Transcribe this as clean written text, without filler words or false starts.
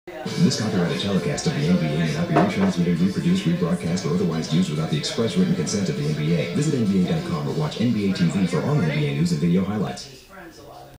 This copyrighted telecast of the NBA may not be retransmitted, reproduced, rebroadcast, or otherwise used without the express written consent of the NBA. Visit NBA.com or watch NBA TV for all NBA news and video highlights.